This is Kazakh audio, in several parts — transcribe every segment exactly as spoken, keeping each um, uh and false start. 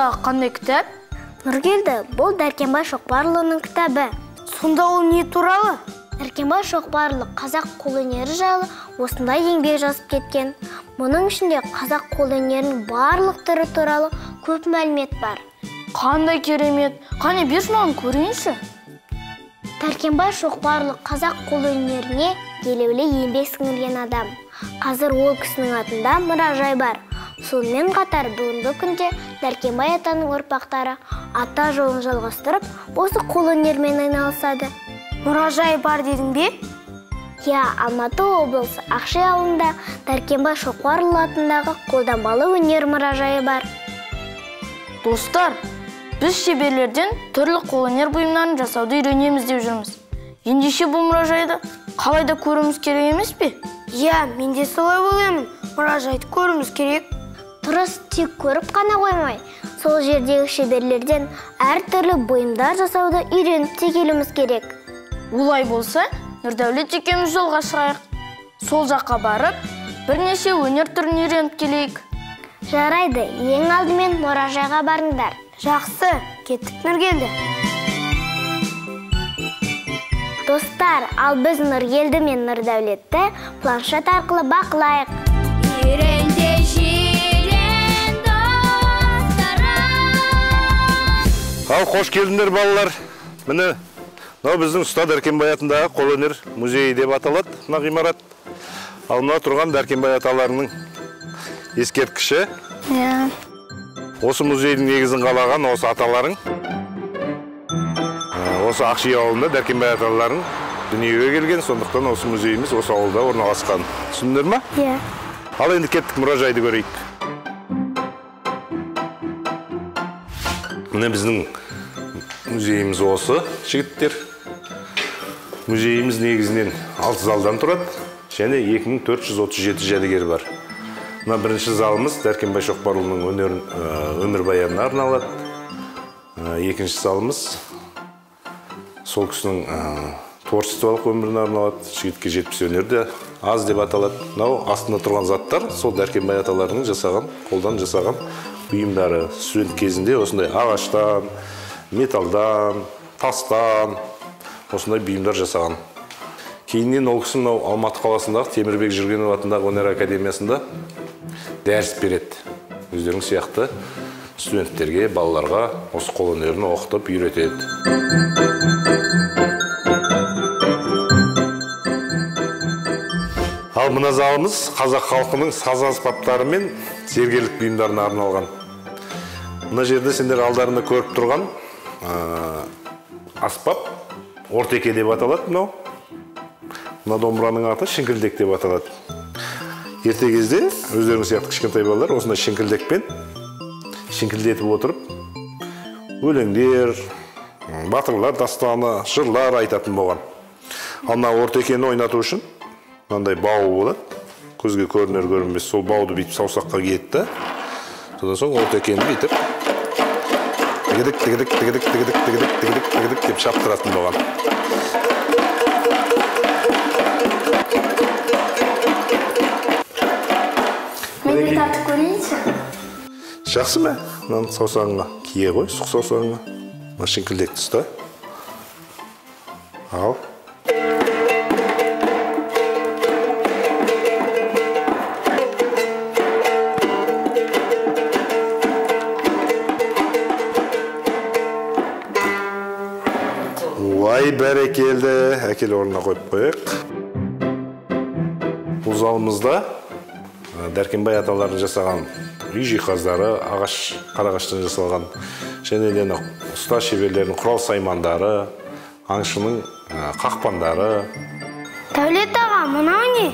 Бұда қандай кітап? Нұргелді, бұл Дәркембай Шоқпарлының кітабы. Сонда ол не туралы? Дәркембай Шоқпарлы қазақ қолөнері жайлы осындай еңбек жазып кеткен. Мұның ішінде қазақ қолөнерінің барлық түрі туралы көп мәлімет бар. Қандай керемет. Қане берші маған көрейінші. Дәркембай Шоқпарлы қазақ қолөнеріне елеулі еңбек сіңірген адам. Қазір ол кісінің атында мұражай бар. Сонымен қатар бүгінгі күнде Дәркембай атаның ұрпақтары ата жолын жалғастырып, осы қолөнермен айналысады. Мұражай бар дедің бе? Я, Алматы облысы Ақши ауылында Дәркембай Шоқпарлы атындағы қолданбалы өнер мұражайы бар. Достар, біз шеберлерден түрлі қолөнер бұйымдарын жасауды үйренеміз деп жүрміз. Ендеше бұл мұражайды қалайда көруіміз керек емес пе? Я, мен де солай ойлаймын. Мұражайды көруіміз керек. Тұрыс тек көріп қана қоймай, сол жердегі шеберлерден әртүрлі бұйымдар жасауды үйреніп те келуіміз керек. Олай болса, Нұрдәулет екеуміз жолға шығайық. Сол жаққа барып, бірнеше өнер түрін үйреніп келейік. Жарайды, ең алдымен мұражайға барыңдар. Жақсы, кеттік Нұргелді. Достар, ал біз Нұргелді мен Нұрдәулетті планшет арқылы бақылайық. Үйренде жирен достарым. Ал, қош келдіңдер балалар. Міне, мынау біздің ұста Дәркембай атындағы қолөнер музейі деп аталады, мына ғимарат. Ал мына тұрған Дәркембай аталарының ескерткіші. Осы музейдің негізін қалаған осы аталарың. Осы Ақши ауылында Дәркембай аталарың дүниеге келген, сондықтан осы музейіміз осы ауылда орналасқан. Түсіндіңдер ме? Иә. Ал енді кеттік мұражайды көрейік. Міне біздің музейіміз осы, жігіттер. Музейіміз негізінен алты залдан тұрады, және екі мың төрт жүз отыз жеті жәдігер бар. Мына бірінші залымыз Дәркембай Шоқпарлының өмірбаянына арналады. Екінші залымыз сол кісінің творчестволық өміріне арналады. Жігітке жетпіс өнерде аз деп аталады. Мынау астында тұрған заттар сол Дәркембай аталарының жасаған, қолдан жасаған бұйымдары. Студент кезінде осындай ағаштан, металдан, тастан осындай бұйымдар жасаған. Кейіннен ол кісі мынау Алматы қаласындағы Темірбек Жүргенов атындағы өнер академиясында дәріс береді. Өздерің сияқты студенттерге, балаларға осы қолөнерін оқытып үйретеді. Ал мына залымыз қазақ халқының саз аспаптары мен зергерлік бұйымдарына арналған. Мына жерде сендер алдарында көріп тұрған аспап ортеке деп аталады мынау. Мына домбыраның аты шіңкілдек деп аталады. Ерте кезде өздерің сияқты кішкентай балалар осындай шіңкілдекпен шіңкілдетіп отырып, өлеңдер, батырлар дастаны, жырлар айтатын болған. Ал мына ортекені ойнату үшін мынандай бау болады. Көзге көрінер көрінбес сол бауды бүйтіп саусаққа киеді. Содан соң ортекені бүйтіп тігідік, тігідік, тігідік, тігідік, тігідік, тігідік, тігідік деп шаптыратын болған. Мен тартып көрейінші. Жақсы ма? Мынаны саусағыңа кие қой, сұқ саусағыңа. Мына шіңкілдекті ұста. Ал. Ой, бәрекелді. Әкел орнына қойып қойық. Бұл залымызда Дәркембай аталарын жасаған үй жиһаздары, ағаш, қарағаштан жасалған, және де ұста шеберлердің құрал саймандары, аңшының қақпандары. Дәулет аға, мынау не?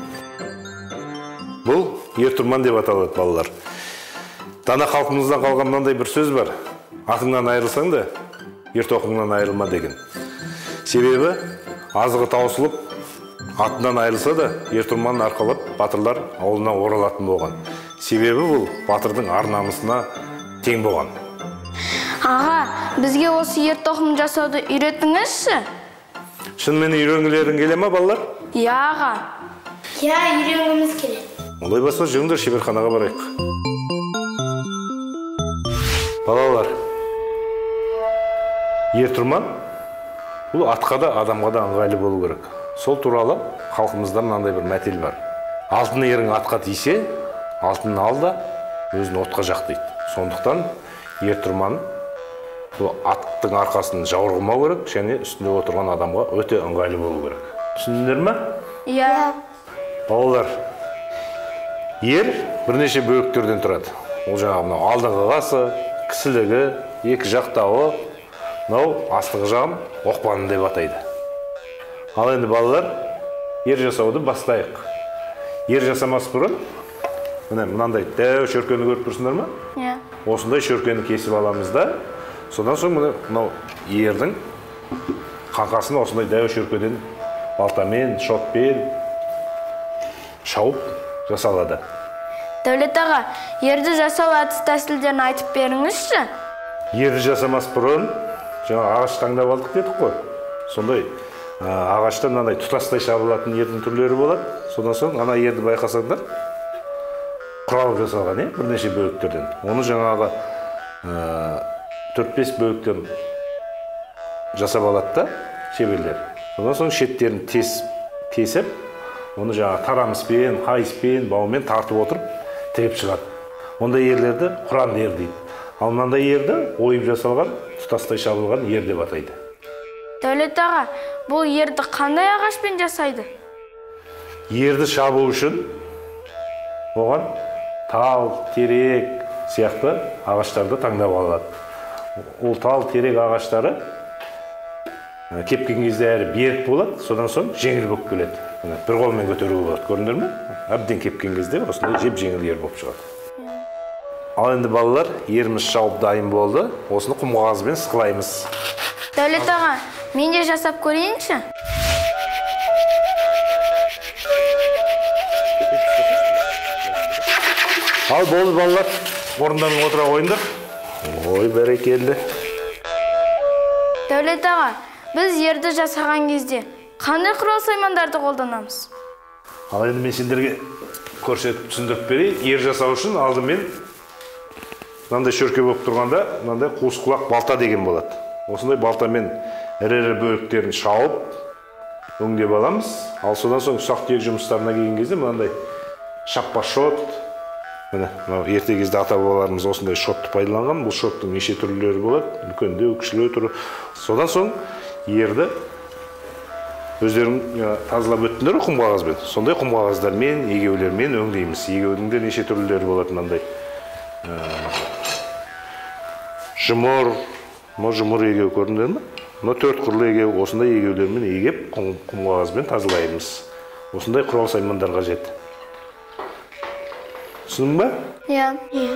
Бұл ертұрман деп аталады балалар. Дана халқымыздан қалған мынандай бір сөз бар. Атыңнан айырылсаң да, ертоқымнан айырылма деген. Себебі азығы таусылып, атынан айырылса да, ертұрман арқалап батырлар ауылына оралатын болған. Себебі бұл батырдың ар намысына тең болған. Аға, бізге осы ертоқым жасауды үйретіңізші? Шынымен үйренгілерің келе ма, балалар? Иә, аға. Я, үйренгіміз келеді. Олай болса, жүріңдер шеберханаға барайық. Балалар, ер-тұрман бұл атқа да адамға да ыңғайлы болу керек. Сол туралы халқымызда мынандай бір мәтел бар. Алтын ерің атқа тисе, алтынын ал да өзін отқа жақ дейді. Сондықтан ер-тұрман бұл аттың арқасын жауырғымау керек, және үстінде отырған адамға өте ыңғайлы болу керек. Түсіндіңдер ме? Иә. Балалар, ер бірнеше бөліктерден тұрады. Ол жаңағы мынау алдыңғы қасы, кісілігі, екі жақтауы, мынау астыңғы жағын оқпаны деп атайды. Ал енді балалар, ер жасауды бастайық. Ер жасамас бұрын, міне мынандай дәу шөркені көріп тұрсыңдар ма? Иә. Осындай шөркені кесіп аламыз да, содан соң мынау ердің қаңқасын осындай дәу шөркеден балтамен, шотпен шауып жасалады. Дәулет аға, ерді жасау әдіс тәсілдерін айтып беріңізші. Ерді жасамас бұрын, жаңа ағаш таңдап алдық дедік қой. Сондай ағаштан мынандай тұтастай шабылатын ердің түрлері болады. Содан соң ана ерді байқасаңдар, құралып жасалған, бірнеше бөліктерден. Оны жаңағы төрт-бес бөліктен жасап алады да шеберлер. Содан соң шеттерін тесіп, оны жаңа тарамыспен, қайыспен, баумен тартып отырып, тігіп шығады. Ондай ерлерді құранды ер дейді. Ал мынандай ерді ойып жасалған, тұтастай шабылған ер деп атайды. Дәулет аға, бұл ерді қандай ағашпен жасайды? Ерді шабу үшін оған тал, терек сияқты ағаштарды таңдап алады. Ол тал, терек ағаштары кепкен кезде әрі берік болады, содан соң жеңіл болып келеді. Бір қолмен көтеруге болады, көрдіңдер ме? Әбден кепкен кезде осындай жеп жеңіл ер болып шығады. Ал енді балалар, еріміз шауып дайын болды. Осыны құм қағазбен сықылаймыз. Дәулет аға, мен де жасап көрейінші? Ал болды балалар, орындарың отыра қойыңдар. Ой, бәрекелді. Дәулет аға, біз ерді жасаған кезде қандай құрал саймандарды қолданамыз? Ал енді мен сендерге көрсетіп түсіндіріп берейін. Ер жасау үшін алдымен мынандай шөрке болып тұрғанда, мынандай қуыс құлақ балта деген болады. Осындай балтамен ірі-ірі бөліктерін шауып, өңдеп аламыз. Ал содан соң ұсақ-түйек жұмыстарына келген кезде мынандай шаппа шот, міне, ерте кезде ата-бабаларымыз осындай шотты пайдаланған. Бұл шоттың неше түрлері болады, үлкендеу, кішілеу түрі. Содан соң ерді өздерің тазалап өттіңдер құм қағазбен. Сондай құм қағаздармен, егеулермен өңдейміз. Егеудің де неше түрлері болады мынандай. Жұмыр, мұ жұмыр егеу көрдіңдер ме? Мұ төрт құрлы егеу, осындай егеулермен егеп, құм қағазбен тазалаймыз. Осындай құрал саймандар қажет. Түсіндің ба? Иә.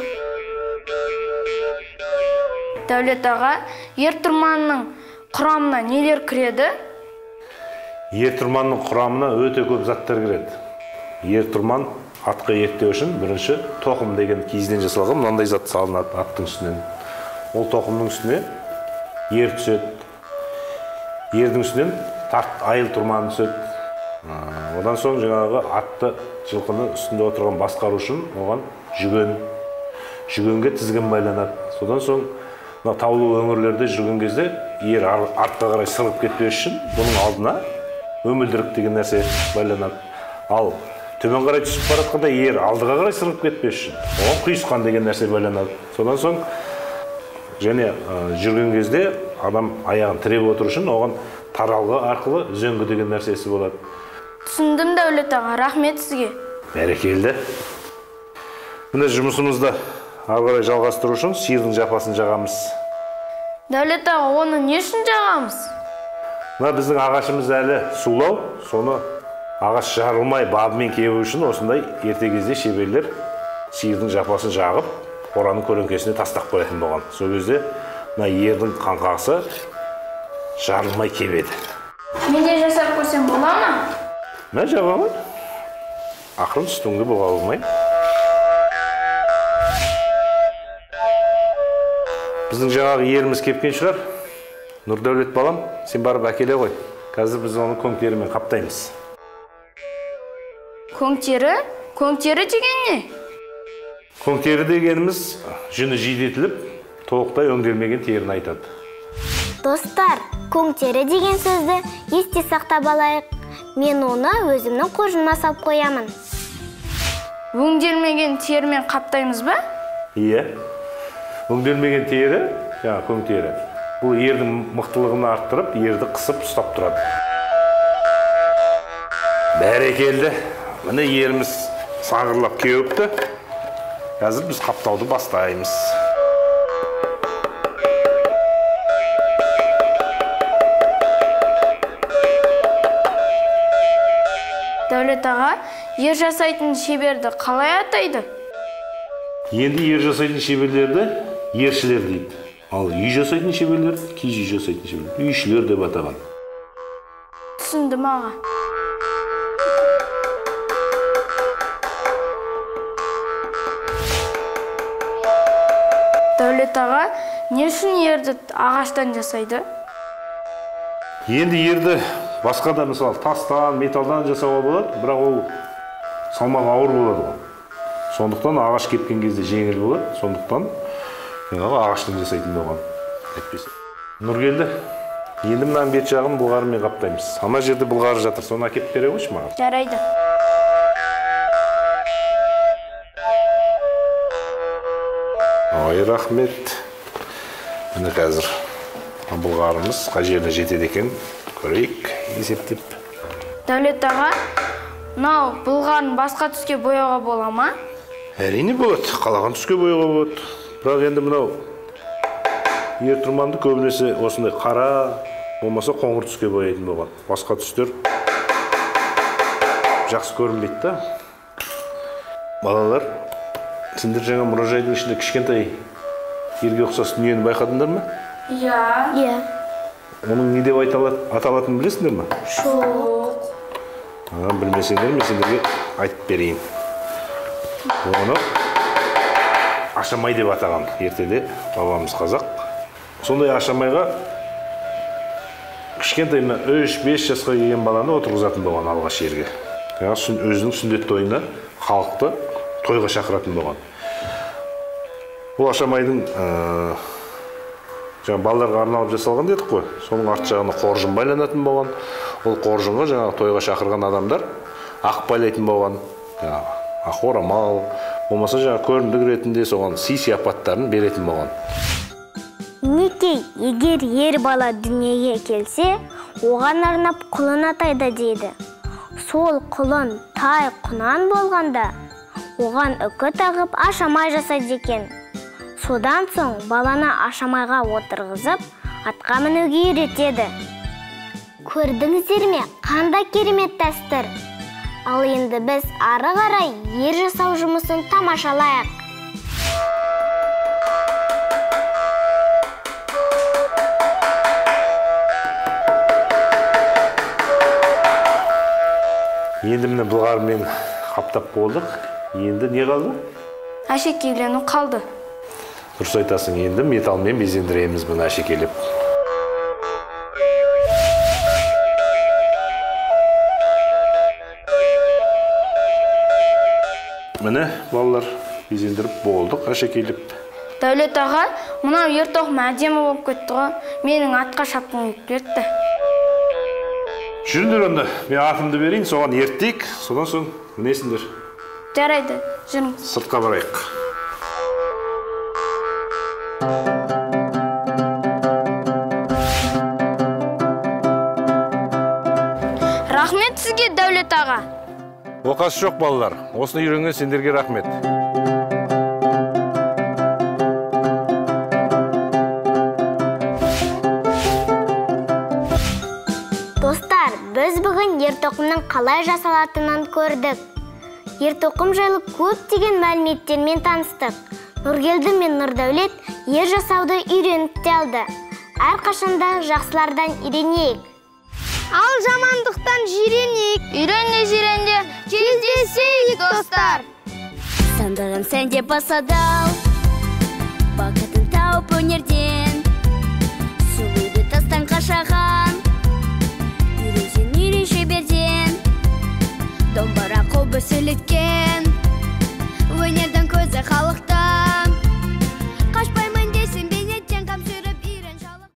Дәулет аға, ер-тұрманның құрамына нелер кіреді? Ер-тұрманның құрамына өте көп заттар кіреді. Ер-тұрман атқа ерттеу үшін бірінші тоқым деген киізден жасалған мынандай зат салынады аттың үстінен. Ол тоқымның үстіне ер түседі. Ердің үстінен тарт айыл тұрманы түседі. Одан соң жаңағы атты жылқыны үстінде отырған басқару үшін оған жүген, жүгенге тізгін байланады. Содан соң таулы өңірлерде жүрген кезде ер артқа қарай сырғып кетпес үшін бұның алдына өмілдірік деген нәрсе байланады. Ал төмен қарай түсіп баратқанда ер алдыға қарай сырғып кетпес үшін оған құйысқан деген нәрсе байланады. Содан соң және жүрген кезде адам аяғын тіреп отыру үшін оған таралғы арқылы үзеңгі деген нәрсесі болады. Түсіндім, Дәулет аға, рахмет сізге. Бәрекелді. Міне жұмысымызды ары қарай жалғастыру үшін сиырдың жапасын жағамыз. Дәулет аға, оны не үшін жағамыз? Мына біздің ағашымыз әлі сулау, соны ағаш жарылмай бабымен кебу үшін осындай ерте кезде шеберлер сиырдың жапасын жағып, қораның көлеңкесіне тастап қоятын болған. Сол кезде мына ердің қаңқасы жарылмай кебеді. Мен де жасап көрсем бола ма? Мә жаба ғой. Ақырын үстіңді бұға алмай. Біздің жаңағы еріміз кепкен шығар. Нұрдәулет балам, сен барып әкеле ғой. Қазір біз оны көңтерімен қаптаймыз. Көңтері? Көңтері деген не? Көңтері дегеніміз жүні жидетіліп, толықтай өңделмеген теріні айтады. Достар, көң тері деген сөзді есте сақтап алайық. Мен оны өзімнің қоржыныма салып қоямын. Өңделмеген терімен қаптаймыз ба? Иә. Өңделмеген тері, жаңа көң тері. Бұл ердің мықтылығын арттырып, ерді қысып ұстап тұрады. Бәрекелді. Міне еріміз саңғырлап кеуіпті. Қазір біз қаптауды бастаймыз. Дәулет аға, ер жасайтын шеберді қалай атайды? Енді ер жасайтын шеберлерді ершілер дейді. Ал үй жасайтын шеберлерді киіз үй жасайтын шеберлер, үйшілер деп атаған. Түсіндім аға. Дәулет аға, не үшін ерді ағаштан жасайды? Енді ерді басқа да мысалы тастан, металдан жасауға болады, бірақ ол салмағы ауыр болады. Сондықтан ағаш кепкен кезде жеңіл болады. Сондықтан ағаштан жасайтын болған. Нұргелді, енді мынаның бет жағын былғарымен қаптаймыз. Ана жерде былғары жатыр, соны әкеп бере қойшы маған. Жарайды. Ой, рахмет. Міне қазір былғарымыз қай жеріне жетеді екен, көрейік, есептеп. Дәулет аға, мынау былғарын басқа түске бояуға бола ма? Әрине болады, қалаған түске бояуға болады. Бірақ енді мынау ер тұрманды көбінесе осындай қара, болмаса қоңыр түске бояйтын болған. Басқа түстер жақсы көрінбейді да. Балалар, сендер жаңа мұражайдың ішінде кішкентай ерге ұқсас дүниені байқадыңдар ма? Иә. Иә. Оның не деп аталатынын білесіңдер ме? Жоқ. Білмесеңдер, мен сендерге айтып берейін. Оны ашамай деп атаған ертеде бабамыз қазақ. Сондай ашамайға кішкентай үш бес жасқа келген баланы отырғызатын болған алғаш жерге. Өзінің сүндет тойына халықты тойға шақыратын болған. Бұл ашамайдың жаңа балаларға арналып жасалған дедік қой. Соның арт жағына қоржын байланатын болған. Ол қоржынға жаңа тойға шақырған адамдар ақ байлайтын болған. Ақ орамал, болмаса жаңа көрімдік ретінде соған сый-сияпаттарын беретін болған. Мінекей, егер ер бала дүниеге келсе, оған арнап құлын атайды дейді. Сол құлын тай құнан болғанда, оған үкі тағып ашамай жасайды екен. Содан соң баланы ашамайға отырғызып, атқа мінуге үйретеді. Көрдіңіздер ме, қандай керемет дәстүр. Ал енді біз ары қарай ер жасау жұмысын тамашалайық. Енді міне былғарымен қаптап болдық. Енді не қалды? Әшекейлену қалды. Дұрыс айтасың, енді металмен безендіреміз бұны әшекейлеп. Міне, балалар, безендіріп болдық әшекейлеп. Дәулет аға, мынау ер тоқым әдемі болып кетті ғой. Менің атқа шапқым келіп кетті. Жүріңдер онда, мен атымды берейін, соған ерттейік, содан соң мінесіңдер. Жарайды, жүріңіз. Сыртқа барайық. Рахмет сізге, Дәулет аға. Оқасы жоқ балалар, осыны үйренген сендерге рахмет. Достар, біз бүгін ертоқымның қалай жасалатынын көрдік. Ертоқым жайлы көптеген мәліметтермен таныстық. Нұргелді мен Нұрдәулет ер жасауды үйреніп те алды. Әрқашанда жақсылардан үйренейік. Ал жамандықтан жиренейік. Үйренде жиренде кездесейік, достар. Сандығын сәнде басадау, бақытын тауып өнерден, сұлуды тастан қашаған, үйренсен үйрен шеберден, домбыра қобыз сөйлеткен, өнердің көзі халықта.